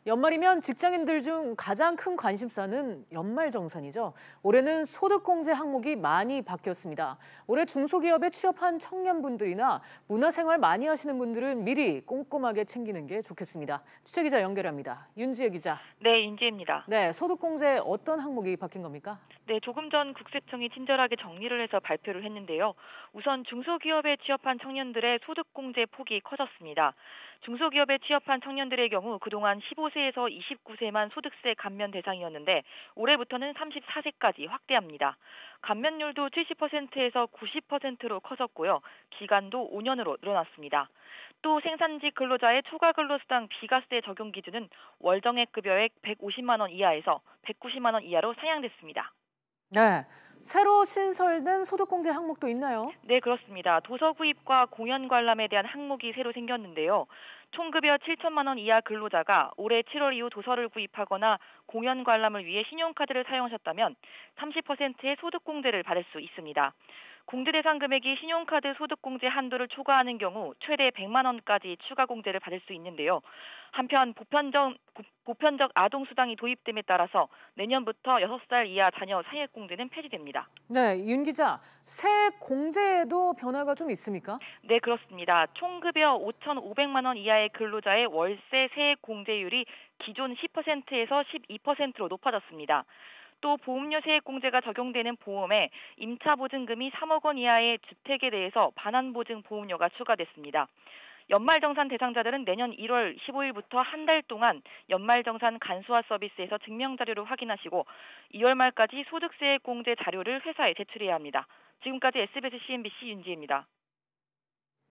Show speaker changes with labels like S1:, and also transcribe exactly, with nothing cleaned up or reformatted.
S1: 연말이면 직장인들 중 가장 큰 관심사는 연말정산이죠. 올해는 소득공제 항목이 많이 바뀌었습니다. 올해 중소기업에 취업한 청년분들이나 문화생활 많이 하시는 분들은 미리 꼼꼼하게 챙기는 게 좋겠습니다. 취재기자 연결합니다. 윤지혜 기자.
S2: 네, 윤지혜입니다.
S1: 네, 소득공제 어떤 항목이 바뀐 겁니까?
S2: 네, 조금 전 국세청이 친절하게 정리를 해서 발표를 했는데요. 우선 중소기업에 취업한 청년들의 소득공제 폭이 커졌습니다. 중소기업에 취업한 청년들의 경우 그동안 십오 세에서 이십구 세만 소득세 감면 대상이었는데 올해부터는 삼십사 세까지 확대합니다. 감면율도 칠십 퍼센트에서 구십 퍼센트로 커졌고요. 기간도 오 년으로 늘어났습니다. 또 생산직 근로자의 초과 근로수당 비과세 적용 기준은 월정액 급여액 백오십만 원 이하에서 백구십만 원 이하로 상향됐습니다.
S1: 네, 새로 신설된 소득공제 항목도 있나요?
S2: 네, 그렇습니다. 도서 구입과 공연 관람에 대한 항목이 새로 생겼는데요. 총급여 칠천만 원 이하 근로자가 올해 칠월 이후 도서를 구입하거나 공연 관람을 위해 신용카드를 사용하셨다면 삼십 퍼센트의 소득공제를 받을 수 있습니다. 공제 대상 금액이 신용카드 소득공제 한도를 초과하는 경우 최대 백만 원까지 추가 공제를 받을 수 있는데요. 한편 보편적, 보편적 아동수당이 도입됨에 따라서 내년부터 여섯 살 이하 자녀 사회공제는 폐지됩니다.
S1: 네, 윤 기자, 새 공제에도 변화가 좀 있습니까?
S2: 네, 그렇습니다. 총급여 오천오백만 원 이하의 근로자의 월세 세액 공제율이 기존 십 퍼센트에서 십이 퍼센트로 높아졌습니다. 또 보험료 세액 공제가 적용되는 보험에 임차 보증금이 삼억 원 이하의 주택에 대해서 반환 보증 보험료가 추가됐습니다. 연말정산 대상자들은 내년 일월 십오일부터 한 달 동안 연말정산 간소화 서비스에서 증명자료를 확인하시고 이월 말까지 소득세액 공제 자료를 회사에 제출해야 합니다. 지금까지 에스비에스 씨엔비씨 윤지혜입니다.